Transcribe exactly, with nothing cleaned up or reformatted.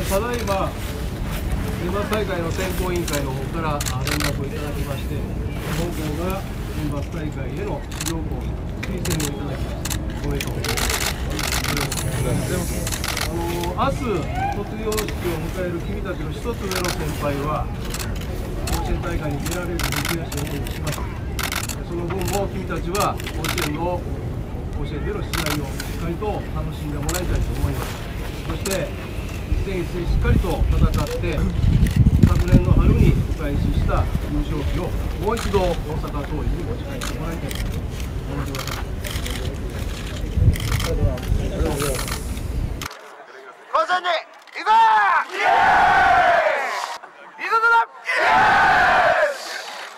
ただいま選抜大会の選考委員会の方から連絡をいただきまして、本校が選抜大会への出場校推薦をいただきました。おめでとうございます。あの明日卒業式を迎える君たちの一つ上の先輩は甲子園大会に出られると悔しい思いをしました。その分も君たちは甲子園の甲子園での試合をしっかりと楽しんでもらいたいと思います。そして一戦一戦しっかりと戦って昨年の春にお返しした優勝旗をもう一度大阪桐蔭に持ち帰ってもらいたいと思ってください。 甲子園に行こう！